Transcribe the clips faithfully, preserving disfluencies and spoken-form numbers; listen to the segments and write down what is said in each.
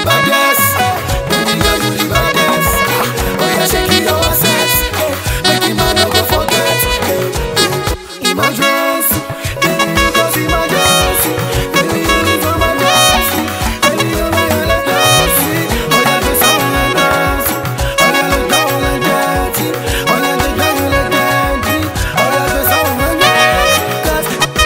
the baddest. Baby girl, you the baddest. Oh yeah, shake your assets. Make him man no go forget. Emergency, baby you go see my dress. Baby you live for my dress. Baby you be all the dance. Oh yeah, do some and dance. Oh yeah, look down and dirty. Oh yeah, look down and dirty. Oh yeah, do some and dance.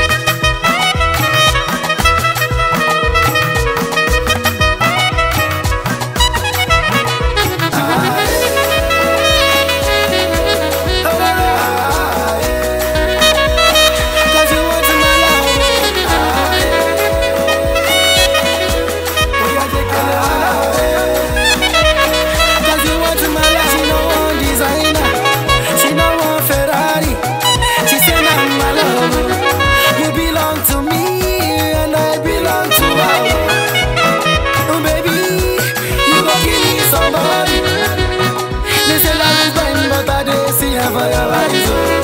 For your eyes, oh.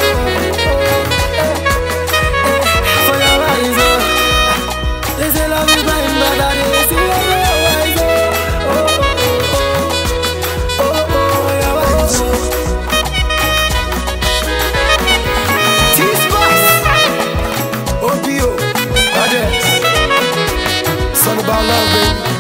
For your eyes, oh. They say love is blind, but I didn't see your eyes, oh. Oh, oh, oh, oh, your eyes, oh. T-Spice, O P O, Baddest. Song about love, baby.